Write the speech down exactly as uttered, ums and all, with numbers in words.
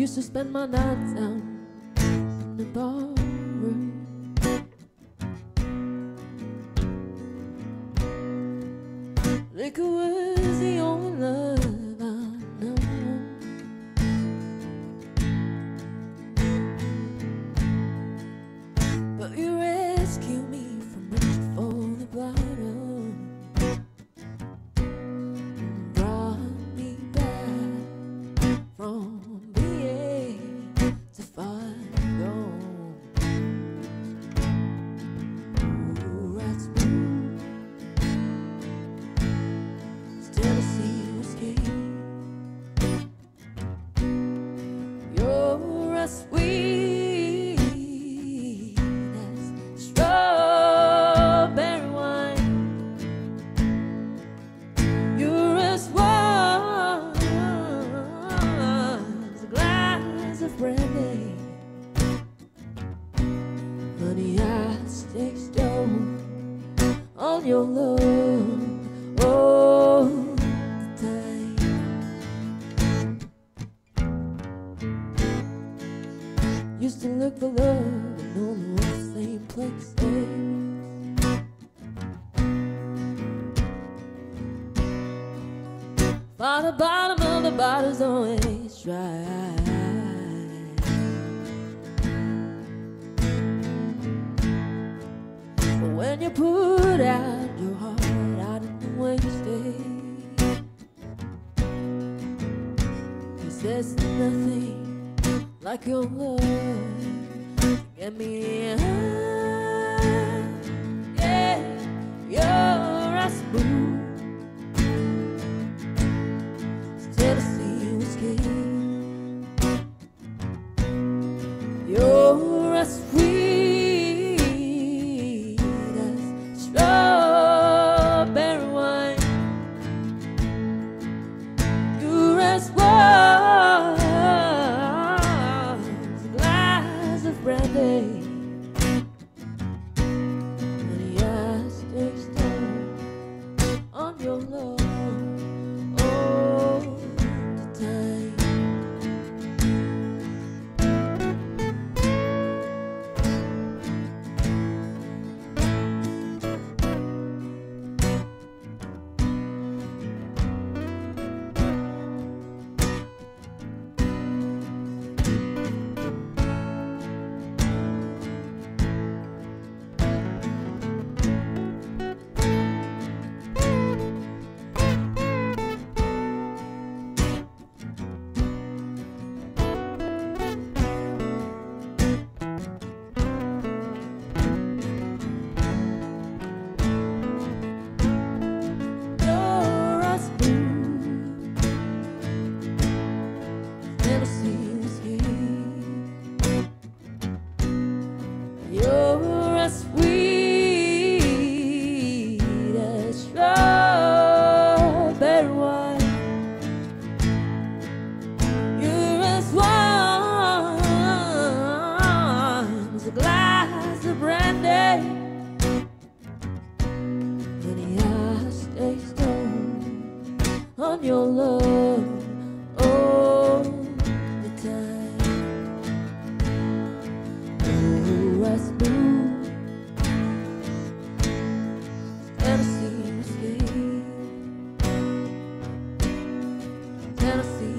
used to spend my nights out in the barroom. Liquor was the only love I know. But you rescued me from reaching for the bottom, brought me back from being to far gone. Ooh, that's blue, Tennesse Whiskey. You're as sweet as strawberry wine. You're as warm as a glass of brandy. Honey, I stay stoned on your love all the time. Used to look for love in all the same places. By the bottom of the bottle's always dry. But when you put out your heart, I don't know where you stay. 'Cause there's nothing like your love to get me high. Yeah, you're a smooth Tennesse Whiskey. You're as sweet as strawberry wine. You're as warm as a glass of brandy. Honey, I stay stoned on your love all the time. You're as sweet as strawberry wine. You're as warm as a glass of brandy. Honey, I stay stoned on your love all the time. Oh, as blue Tennesse Whiskey. Tennesse